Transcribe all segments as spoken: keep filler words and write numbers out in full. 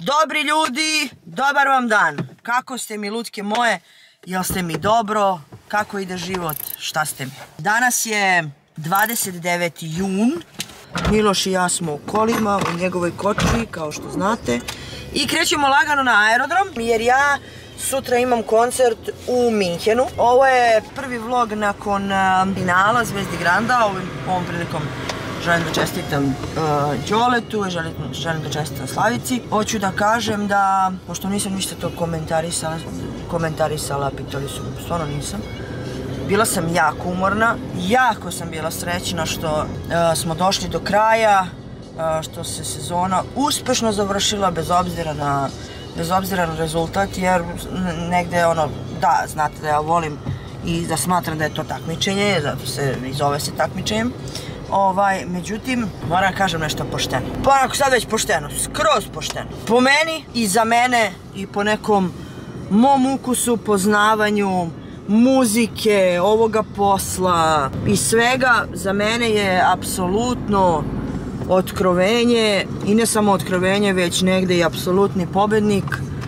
Dobri ljudi, dobar vam dan. Kako ste mi, lutke moje? Jel ste mi dobro? Kako ide život? Šta ste mi? Danas je dvadeset deveti jun. Miloš i ja smo u kolima, u njegovoj koči, kao što znate. I krećemo lagano na aerodrom, jer ja sutra imam koncert u Minhenu. Ovo je prvi vlog nakon finala Zvezdi Granda. Ovom prilikom želim da čestitam Đoletu i želim da čestitam Slavici. Hoću da kažem da, pošto nisam ništa to komentarisala, komentarisala, pitali su mi, stvarno nisam. Bila sam jako umorna, jako sam bila srećna što smo došli do kraja, što se sezona uspešno završila bez obzira na, bez obzira na rezultat, jer negde ono, da, znate da ja volim i da smatram da je to takmičenje, zato se i zove se takmičenjem. Ovaj, međutim, moram da kažem nešto pošteno. Pa ako sad već pošteno, skroz pošteno. Po meni i za mene i po nekom mom ukusu, poznavanju muzike, ovoga posla i svega, za mene je apsolutno otkrovenje, i ne samo otkrovenje, već negde i apsolutni pobednik,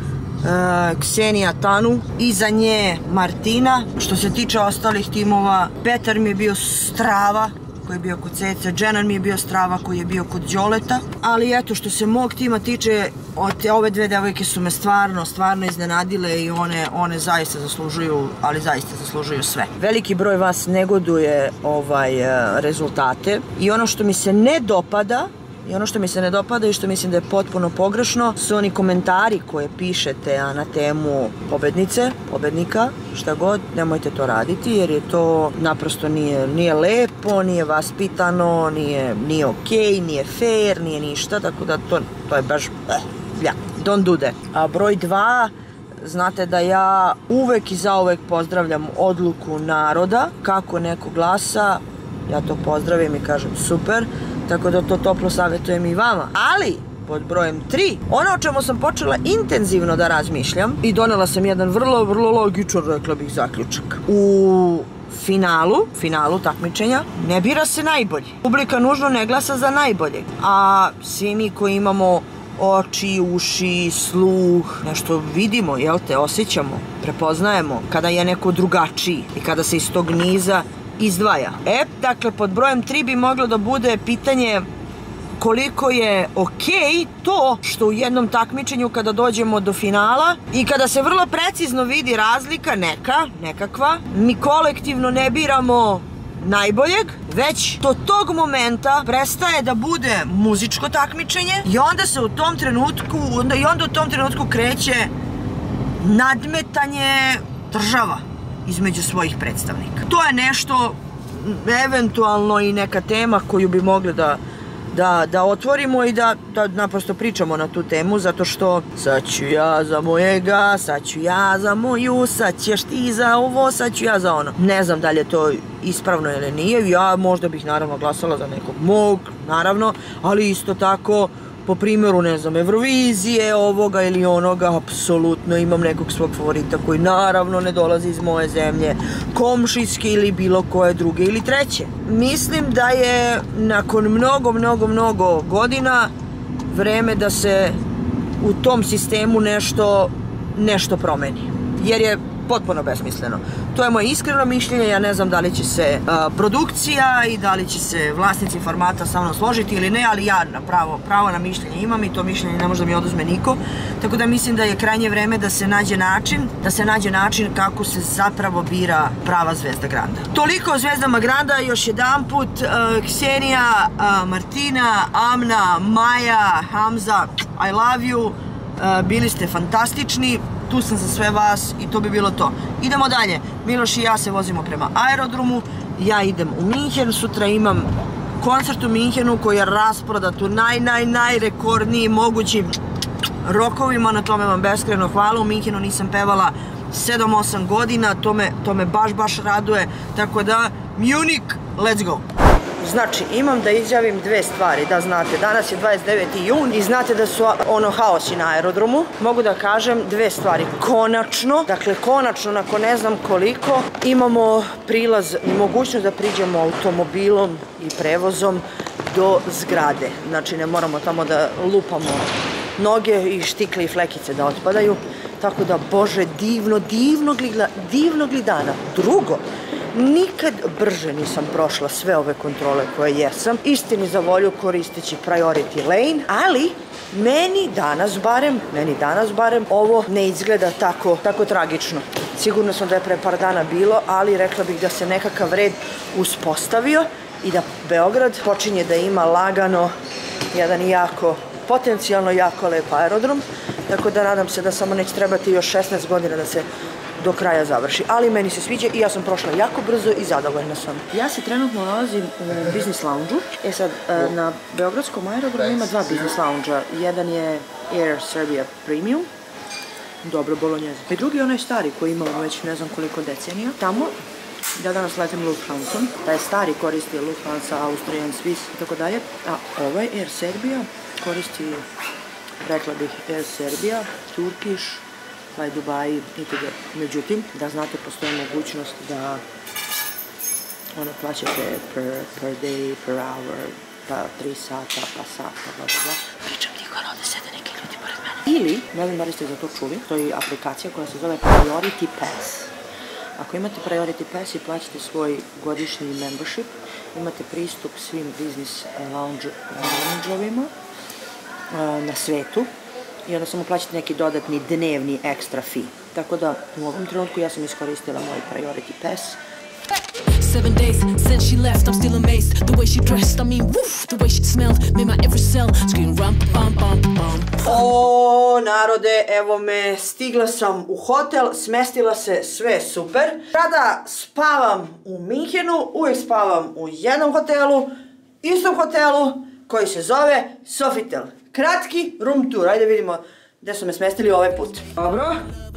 Ksenija Tanu, iza nje Martina. Što se tiče ostalih timova, Petar mi je bio strava koji je bio kod Cece, Dženan mi je bio strava koji je bio kod Đoleta, ali eto, što se mog tima tiče, ove dve devojke su me stvarno, stvarno iznenadile i one, one zaista zaslužuju, ali zaista zaslužuju sve. Veliki broj vas negoduje ovaj rezultate i ono što mi se ne dopada, I ono što mi se ne dopada i što mislim da je potpuno pogrešno su oni komentari koje pišete na temu pobednice, pobednika, šta god, nemojte to raditi jer je to naprosto nije, nije lepo, nije vaspitano, nije, nije okej, nije fair, nije ništa, tako da to, to je baš, eh, ja, don't do that. A broj dva, znate da ja uvek i zauvek pozdravljam odluku naroda, kako neko glasa, ja to pozdravim i kažem super, tako da to toplo savjetujem i vama. Ali, pod brojem tri, ono o čemu sam počela intenzivno da razmišljam i donela sam jedan vrlo, vrlo logičan, rekla bih, zaključak. U finalu, finalu takmičenja, ne bira se najbolji. Publika nužno ne glasa za najbolje. A svi mi koji imamo oči, uši, sluh, nešto vidimo, jel te, osjećamo, prepoznajemo kada je neko drugačiji i kada se iz tog niza izdvaja. E, dakle, pod brojem tri bi moglo da bude pitanje koliko je okej to što u jednom takmičenju kada dođemo do finala i kada se vrlo precizno vidi razlika neka, nekakva, mi kolektivno ne biramo najboljeg, već do tog momenta prestaje da bude muzičko takmičenje i onda se u tom trenutku, onda i onda u tom trenutku kreće nadmetanje država između svojih predstavnika. To je nešto, eventualno i neka tema koju bi mogli da, da, da otvorimo i da, da naprosto pričamo na tu temu, zato što sad ću ja za mojega, sad ću ja za moju, sad ćeš ti za ovo, sad ću ja za ono. Ne znam da li je to ispravno ili nije, ja možda bih naravno glasala za nekog mog, naravno, ali isto tako po primjeru, ne znam, Eurovizije, ovoga ili onoga, apsolutno imam nekog svog favorita koji naravno ne dolazi iz moje zemlje, komšijske ili bilo koje druge ili treće. Mislim da je nakon mnogo, mnogo, mnogo godina vreme da se u tom sistemu nešto, nešto promeni. Jer je potpuno besmisleno. To je moje iskreno mišljenje, ja ne znam da li će se uh, produkcija i da li će se vlasnici formata sa mnom složiti ili ne, ali ja na pravo, pravo na mišljenje imam i to mišljenje ne može da mi oduzme niko. Tako da mislim da je krajnje vreme da se nađe način, da se nađe način kako se zapravo bira prava Zvezda Granda. Toliko o Zvezdama Granda, još jedan put, uh, Ksenija, uh, Martina, Amna, Maja, Hamza, I love you, uh, bili ste fantastični. Tu sam za sve vas i to bi bilo to. Idemo dalje. Miloš i ja se vozimo prema aerodromu. Ja idem u Minhen. Sutra imam koncert u Minhenu koji je rasprodat u naj, naj, najrekordnijim mogućim rokovima. Na tome vam beskrajno hvala. U Minhenu nisam pevala sedam osam godina. To me, to me baš, baš raduje. Tako da, Munich, let's go! Znači, imam da izjavim dve stvari, da znate, danas je dvadeset deveti jun i znate da su ono haosi na aerodromu. Mogu da kažem dve stvari. Konačno, dakle konačno, nakon ne znam koliko, imamo prilaz, mogućnost da priđemo automobilom i prevozom do zgrade. Znači, ne moramo tamo da lupamo noge i štikle i flekice da otpadaju. Tako da, bože, divno, divno, divno glidana. Drugo, nikad brže nisam prošla sve ove kontrole koje jesam. Istini za volju koristeći priority lane, ali meni danas barem, meni danas barem, ovo ne izgleda tako, tako tragično. Sigurno sam da je pre par dana bilo, ali rekla bih da se nekakav red uspostavio i da Beograd počinje da ima lagano jedan jako, potencijalno jako lep aerodrom. Tako da nadam se da samo neće trebati još šesnaest godina da se do kraja završi. Ali meni se sviđa i ja sam prošla jako brzo i zadovoljna sam. Ja se trenutno nalazim u business lounge-u. E sad, na beogradskom aerodromu ima dva business lounge-a. Jedan je Air Serbia Premium, dobro bolonjeza. I drugi je onaj stari koji imamo već ne znam koliko decenija. Tamo, ja danas letim Lufthansom, taj stari koristi Lufthansa, Austrian, Swiss i tako dalje. A ovaj Air Serbia koristi, rekla bih, Air Serbia, Turkish, Fly Dubai itd. Međutim, da znate, postoji mogućnost da ono plaćate per, per day, per hour, pa tri sata, pa sata, bla bla bla. Pričam tiho, ovdje sede neki ljudi pored mene. Ili, ne znam da li ste za to čuli, to je aplikacija koja se zove Priority Pass. Ako imate Priority Pass i plaćate svoj godišnji membership, imate pristup svim business lounge-ovima na svetu i onda samo plaćate neki dodatni dnevni extra fee. Tako da u ovom trenutku ja sam iskoristila moj Priority Pass. Seven days since she left, I'm still amazed. The way she dressed, I mean, woof, the way she smelled, made my every cell scream rum pam pam pam. O, narode, evo me, stigla sam u hotel, smestila se, sve super. Sada spavam u Minhenu, uvijek spavam u jednom hotelu, istom hotelu, koji se zove Sofitel. Kratki room tour, ajde vidimo gdje su me smestili ovaj put. Dobro.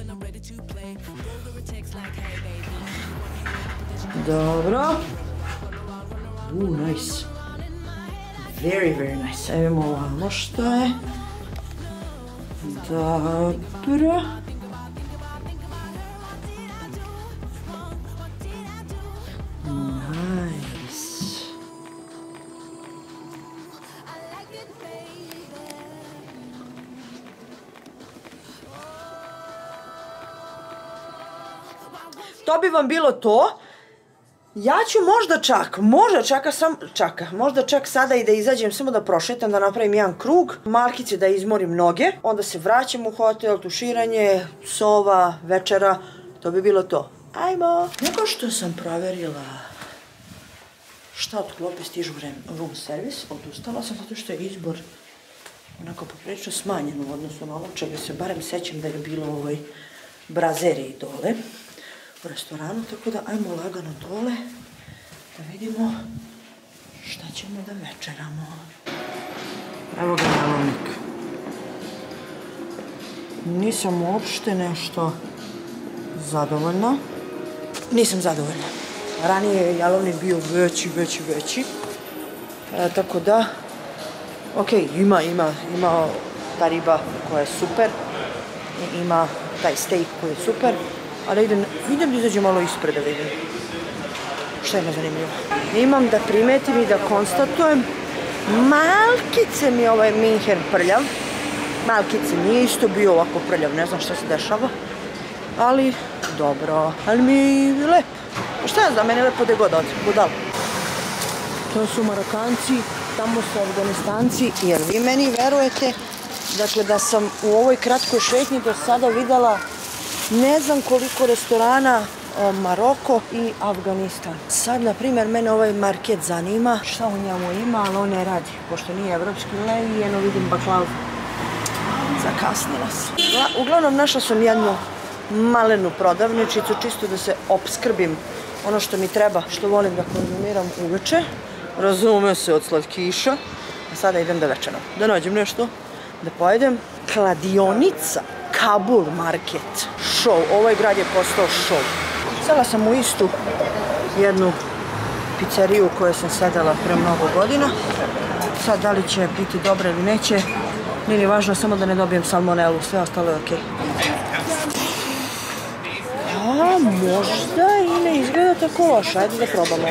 Dobro. Uuu, nice. Very, very nice. Evo imamo ovamo što je. Dobro. Nice. To bi vam bilo to. Ja ću možda čak, možda čak, sam, čak, možda čak sada i da izađem, samo da prošetam, da napravim jedan krug, malkice da izmorim noge, onda se vraćam u hotel, tuširanje, sova, večera, to bi bilo to. Ajmo! Nego što sam proverila šta od klope stižu room service, odustala sam zato što je izbor onako poprilično smanjen u odnosu na ono čega se barem sećam da je bilo u ovoj brazeriji dole u restoranu, tako da ajmo lagano dole da vidimo šta ćemo da večeramo. Evo ga jalovnik. Nisam uopšte nešto zadovoljna. Nisam zadovoljna. Ranije je jalovnik bio veći, veći, veći. E, tako da, ok, ima, ima, ima ta riba koja je super. I ima taj steak koji je super. Ali idem, idem da izađem malo ispred da vidim šta je me zanimljivo. Imam da primetim i da konstatujem, malkice mi je ovaj Minhen prljav. Malkice, nije isto bio ovako prljav, ne znam šta se dešava. Ali, dobro, ali mi je lep. Šta ja znam, meni je lepo gde god od, budal. To su Marokanci, tamo su Afganistanci, jer vi meni verujete, dakle da sam u ovoj kratkoj šetnji do sada videla ne znam koliko restorana Maroko i Afganistan. Sad, na primjer, mene ovaj market zanima šta u njemu ima, ali on ne radi, pošto nije evropski lej, jedno vidim baklavu. Zakasnila sam. Uglavnom, našla sam jednu malenu prodavničicu, čisto da se opskrbim ono što mi treba, što volim da konzumiram uveče. Razume se od slatkiša. A sada idem da večeram. Da nađem nešto, da pojedem. Kladionica. Kabul market. Show. Ovaj grad je postao show. Sela sam u istu jednu pizzeriju u kojoj sam sedela pre mnogo godina. Sad, da li će biti dobra ili neće, nije ni važno, samo da ne dobijem salmonelu. Sve ostalo je okej. A, možda i ne izgleda tako loše. Ajde da probamo.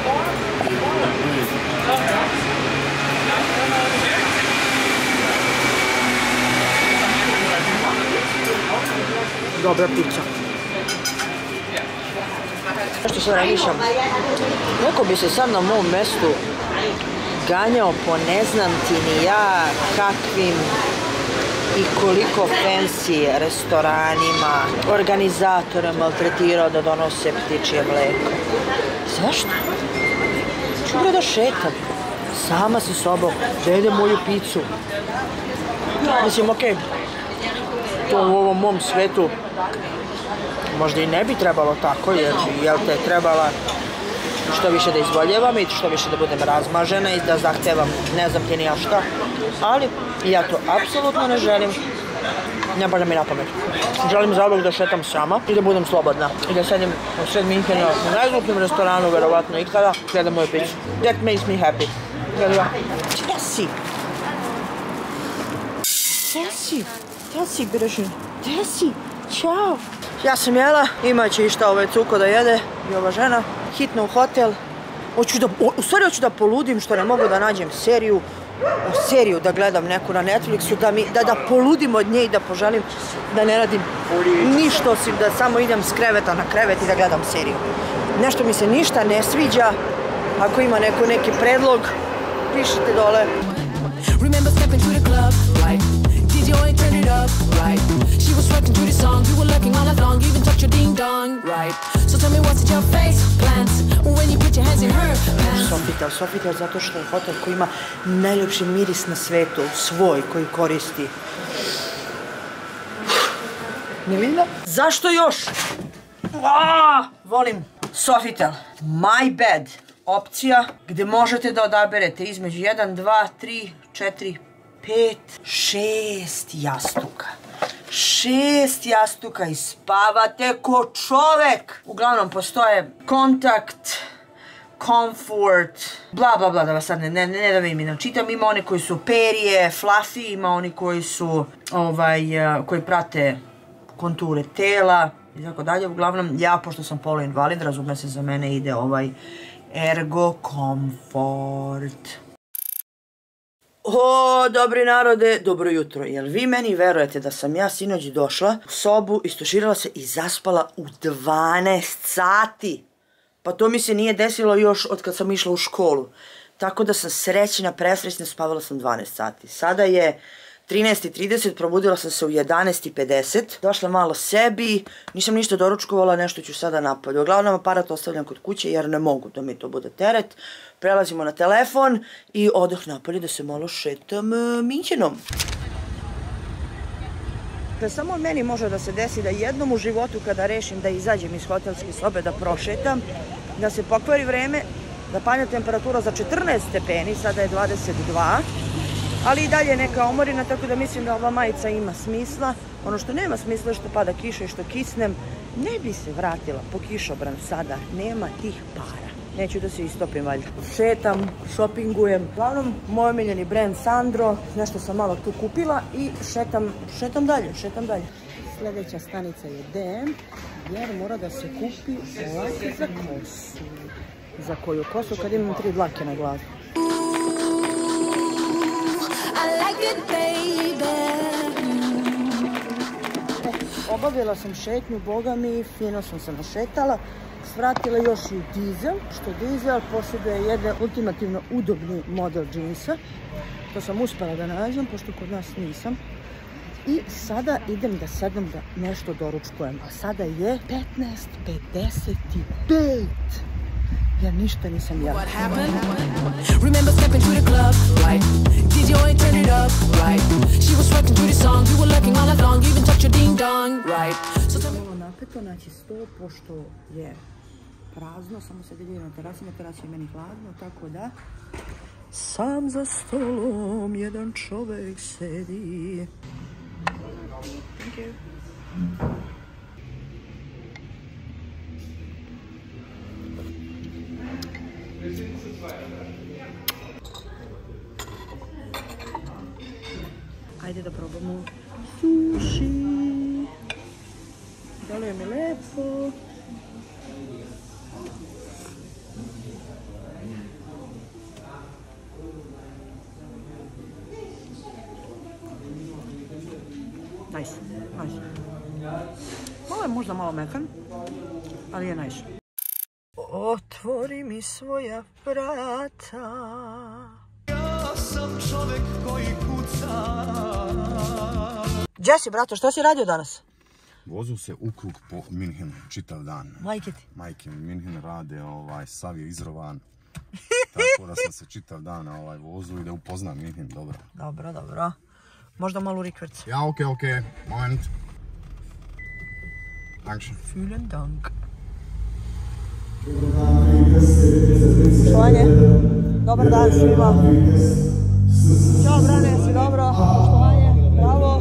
Dobra pizza. Što sad razmišljam, neko bi se sad na mom mestu ganjao po ne znam ti ni ja kakvim i koliko fancy restoranima, organizatore maltretirao da donose ptičje mlijeko. Zašto? Ću bre da šetam, sama sa sobom, da jedem moju picu. Mislim, okej, to u ovom mom svetu možda i ne bi trebalo tako, jer jel te trebala što više da izvoljevam i što više da budem razmažena i da zahtevam ne znam ti ni ja šta, ali ja to apsolutno ne želim, ne pada mi na pamet. Želim zaobak da šetam sama i da budem slobodna i da sedim u sred Minhena u najglupnijem restoranu, verovatno ikada, gledam moju piću. That makes me happy. Gdje si? Gdje si? Gdje si, Biržin? Gdje si? Ćao! Ja sam jela, imat će i šta ovaj cuko da jede i ova žena. Hitno u hotel. Hoću da, u stvari hoću da poludim što ne mogu da nađem seriju, seriju da gledam neku na Netflixu, da, mi, da, da poludim od nje i da poželim da ne radim ništa osim da samo idem s kreveta na krevet i da gledam seriju. Nešto mi se ništa ne sviđa, ako ima neko neki predlog, pišite dole. Remember stepping to the club, right? Did you only turn it up, right? She was rocking to the song, you were looking all along, even touched your ding dong, right? So tell me what's at your face, glance, when you put your hands in her pants. Sofitel, Sofitel zato što je hotel koji ima najljepši miris na svetu, svoj koji koristi. Ne vidim da? Zašto još? Aaaa, volim Sofitel. My bed. Opcija gdje možete da odaberete između jedan, dva, tri, četiri, pet, šest jastuka. Šest jastuka i spavate ko čovek. Uglavnom postoje kontakt, comfort, bla bla bla, da vas sad ne, ne, ne da vi mi načitam. Ima oni koji su perije, fluffy, ima oni koji su, ovaj, koji prate konture tela i tako dalje. Uglavnom, ja, pošto sam poluinvalid, razume se, za mene ide ovaj Ergo Comfort. O, dobri narode, dobro jutro. Jel vi meni verujete da sam ja sinoć došla u sobu, istuširala se i zaspala u dvanaest sati? Pa to mi se nije desilo još od kad sam išla u školu. Tako da sam srećna, presrećna, spavala sam dvanaest sati. Sada je trinaest i trideset, probudila sam se u jedanaest i pedeset. Došla malo sebi, nisam ništa doručkovala, nešto ću sada napolju. Uglavnom aparat ostavljam kod kuće jer ne mogu da mi to bude teret. Prelazimo na telefon i odoh napolje da se malo šetam Minhenom. Samo meni može da se desi da jednom u životu kada rešim da izađem iz hotelske sobe da prošetam, da se pokvari vreme, da padne temperatura za četrnaest stepeni, sada je dvadeset dva, ali i dalje neka omorina, tako da mislim da ova majica ima smisla. Ono što nema smisla je što pada kiša i što kisnem. Ne bi se vratila po kišobran sada, nema tih para. Neću da se istopim valjda. Šetam, šopingujem. Uglavnom, moj omiljeni brand Sandro, nešto sam malo tu kupila i šetam, šetam dalje, šetam dalje. Sljedeća stanica je D M, jer mora da se kupi lak za kosu. Za koju kosu kad imam tri dlake na glavi. Obavila sam šetnju, boga mi, fino sam se našetala. Svratila još i Diesel, što Diesel posjeduje jedan ultimativno udobni model džinsa. To sam uspela da nađem, pošto kod nas nisam. I sada idem da sedem da nešto doručkujem. A sada je petnaest pedeset pet. Ja ništa nisam jela. Remember stepping to the club, right? Did you only turn it up, right? She was rocking to the song, you were looking all along, even touched your ding dong, right? Ovo napeto, naći sto, pošto je prazno, samo se delije na terasi, na terasi je meni hladno, tako da sam za stolom jedan čovek sedi. Thank you. Ajde da probamo sushi. Deluje mi lepo. Nice, nice. Ovo je možda malo mekan, ali je nice. Otvori mi svoja vrata. Ja sam čovek koji kuca. Jesse, brato, šta si radio danas? Vozu se u krug po Minhenu, čitav dan. Majke ti? Majke mi Minhen rade, ovaj, sav je izrovan. Tako da sam se čitav dan na ovaj vozu i da upoznam Minhen, dobro. Dobro, dobro. Možda malo rikverc. Ja, okej, okay, okej. Okay. Moment. Dankeschön. Vielen Dank. Poštovanje. Dobar dan svima. Ćao, Brane, si dobro? Poštovanje. Bravo.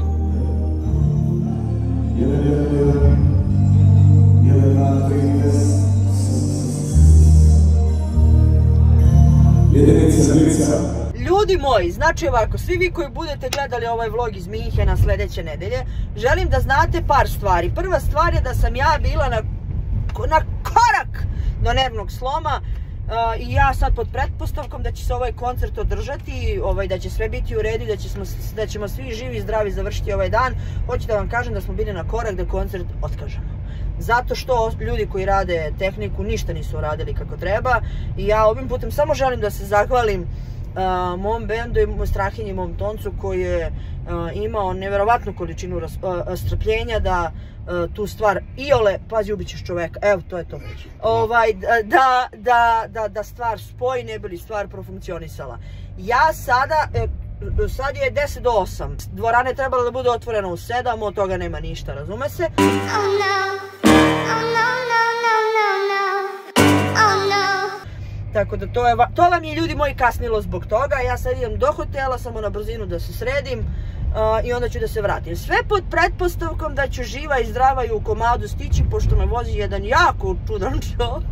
Ljudi moji, znači ovako, svi vi koji budete gledali ovaj vlog iz Minhena sljedeće nedelje, želim da znate par stvari. Prva stvar je da sam ja bila na, na korak do nervnog sloma uh, i ja sad pod pretpostavkom da će se ovaj koncert održati, ovaj, da će sve biti u redu, da, ćemo, da ćemo svi živi i zdravi završiti ovaj dan. Hoću da vam kažem da smo bili na korak da koncert otkažemo. Zato što ljudi koji rade tehniku ništa nisu radili kako treba i ja ovim putem samo želim da se zahvalim uh, mom bendu i Strahinji, mom Toncu koji je uh, imao nevjerovatnu količinu ras, uh, strpljenja da uh, tu stvar iole, pazi, ubit ćeš čoveka, evo to je to, ovaj, da, da, da, da stvar spoji, ne bi li stvar profunkcionisala. Ja sada, e, sad je deset do osam, dvorana je trebala da bude otvorena u sedam, od toga nema ništa, razume se? Oh no. Oh, no, no, no, no, no. Oh, no. Tako da to, je, to vam je, ljudi moji, kasnilo zbog toga. Ja sad idem do hotela samo na brzinu da se sredim uh, i onda ću da se vratim. Sve pod pretpostavkom da ću živa i zdrava i u komadu stići, pošto me vozi jedan jako čudan čovjek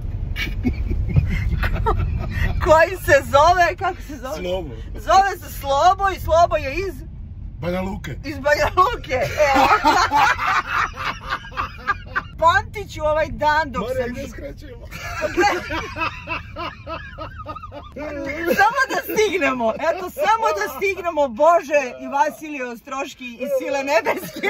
koji se zove, kako se zove? Slobo. Zove se Slobo i Slobo je iz? Banja Luke. Iz Banja Luke, evo. Pamtit ću ovaj dan dok Mare, sam... gdje skraćujemo? Samo da stignemo, eto, samo da stignemo, Bože i Vasilije Ostroški i Sile Nebeske.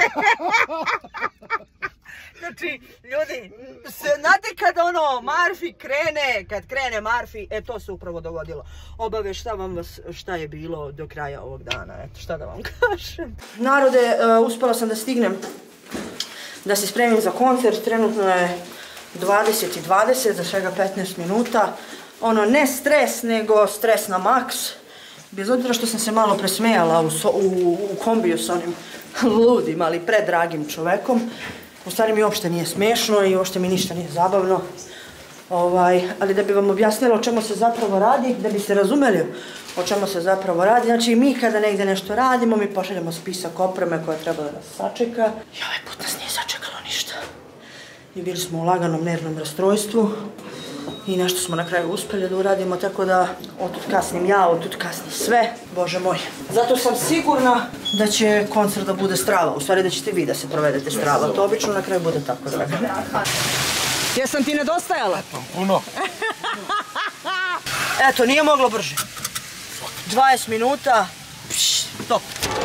Znači, ljudi, se, znate kada ono Marfi krene, kad krene Marfi, e to se upravo dogodilo. Obaveštavam vas šta je bilo do kraja ovog dana, eto, šta da vam kažem. Narode, uh, uspela sam da stignem da se spremim za koncert, trenutno je dvadeset i dvadeset, za svega petnaest minuta. Ono, ne stres, nego stres na maks. Bez obzira što sam se malo presmejala u, so, u, u kombiju s onim ludim, ali predragim čovekom. U stvari mi uopšte nije smiješno i uopšte mi ništa nije zabavno. Ovaj, ali da bi vam objasnila o čemu se zapravo radi, da biste razumeli o čemu se zapravo radi. Znači, mi kada negdje nešto radimo, mi pošaljemo spisak opreme koja treba da nas sačeka. I ovaj put nas nije sačekalo ništa. I bili smo u laganom nervnom rastrojstvu i nešto smo na kraju uspjeli da uradimo, tako da otud kasnim ja, otud kasni sve. Bože moj. Zato sam sigurna da će koncert da bude strava. U stvari da ćete vi da se provedete strava. To obično na kraju bude tako, draga. Jesam ti nedostajala? Eto, puno. Eto, nije moglo brže. dvadeset minuta, pš, top.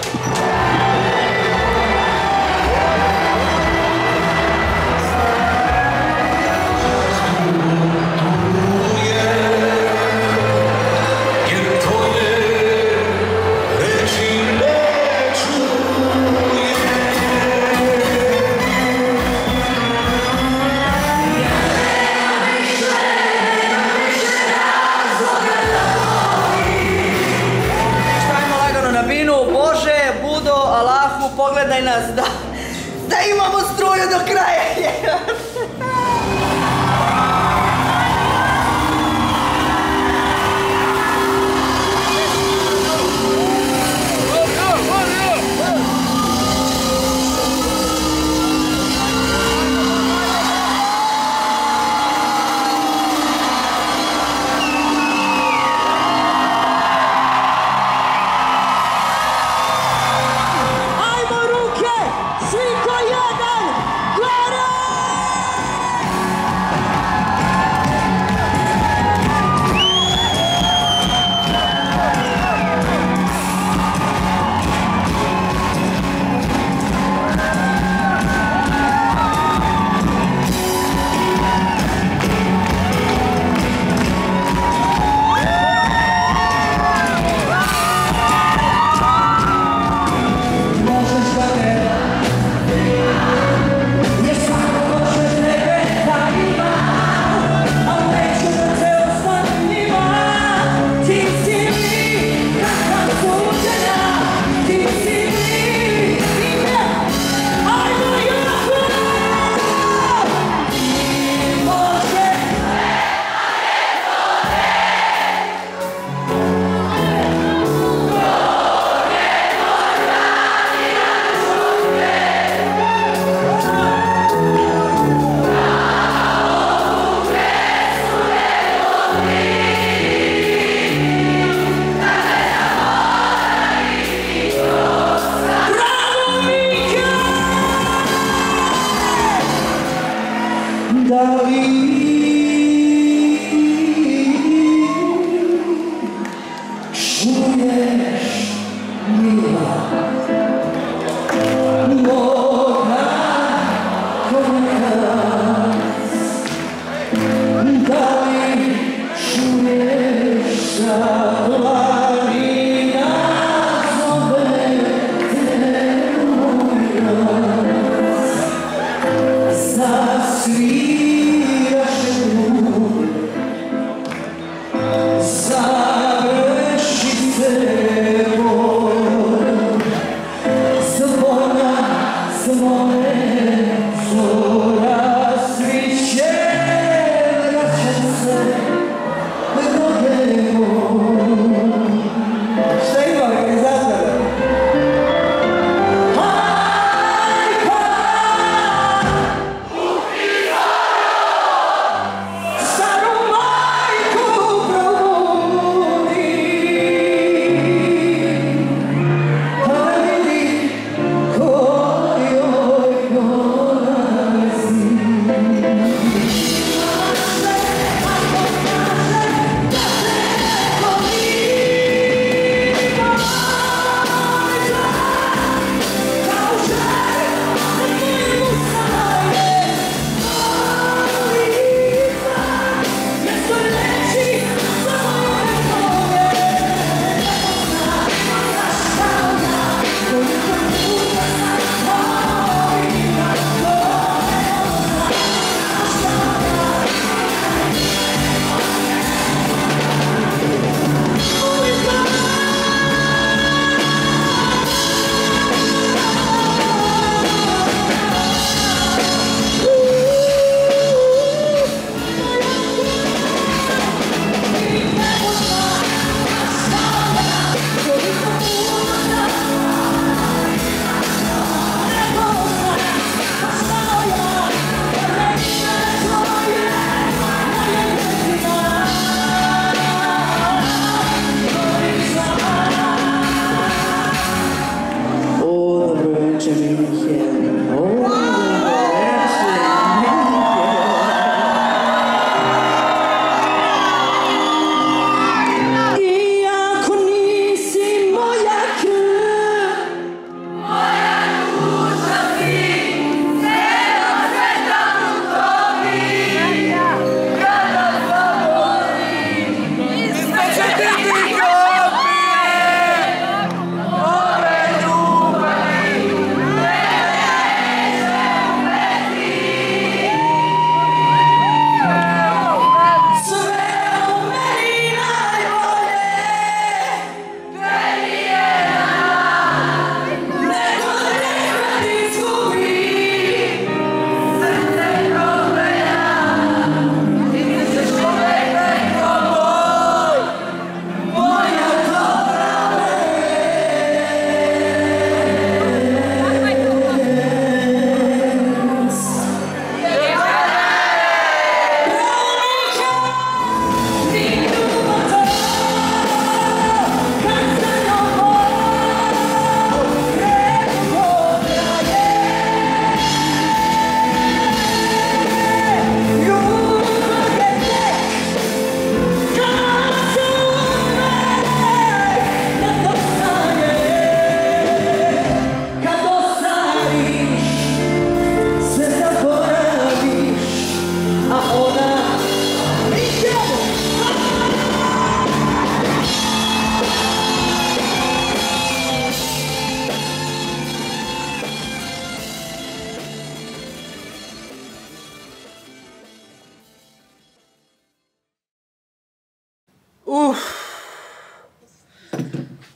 Pogledaj nas da, da imamo struju do kraja. Svi ko jedan, gore!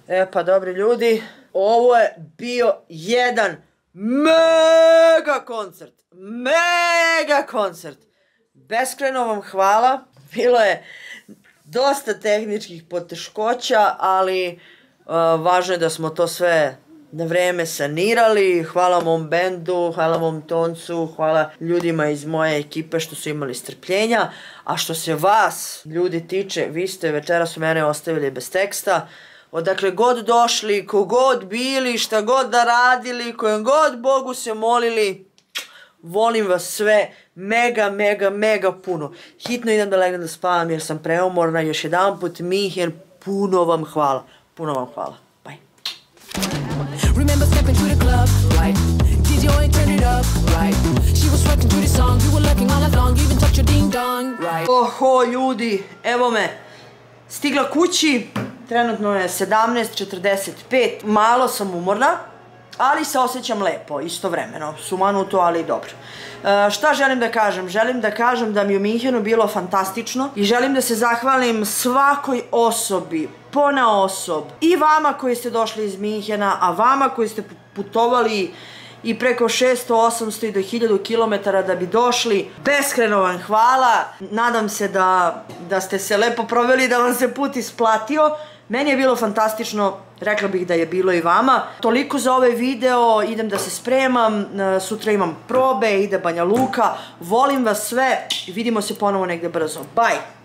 E pa dobri ljudi, ovo je bio jedan mega koncert, mega koncert. Beskrajno vam hvala, bilo je dosta tehničkih poteškoća, ali uh, važno je da smo to sve na vreme sanirali. Hvala mom bendu, hvala mom toncu, hvala ljudima iz moje ekipe što su imali strpljenja. A što se vas, ljudi, tiče, vi ste večeras u mene ostavili bez teksta. Odakle god došli, kogod bili, šta god da radili, kojem god Bogu se molili, volim vas sve mega, mega, mega puno. Hitno idem da legnem da spavam jer sam preumorna. Još jedan put Minhen, puno vam hvala. Puno vam hvala. Bye. Remember stepping to the club, right? Did you only turn it up, right? She was rocking to the song, you were looking all along, even touch your ding dong, right? Oho, ljudi, evo me. Stigla kući, trenutno je sedamnaest četrdeset pet, malo sam umorna, ali se osjećam lepo, istovremeno, sumanuto, ali dobro. E, šta želim da kažem? Želim da kažem da mi u Minhenu bilo fantastično i želim da se zahvalim svakoj osobi, ponaosob, i vama koji ste došli iz Minhena, a vama koji ste putovali i preko šesto, osamsto i do hiljadu kilometara da bi došli. Beskrajno vam hvala, nadam se da, da ste se lepo proveli, da vam se put isplatio. Meni je bilo fantastično, rekla bih da je bilo i vama. Toliko za ovaj video, idem da se spremam, sutra imam probe, ide Banja Luka. Volim vas sve i vidimo se ponovo negde brzo. Bye!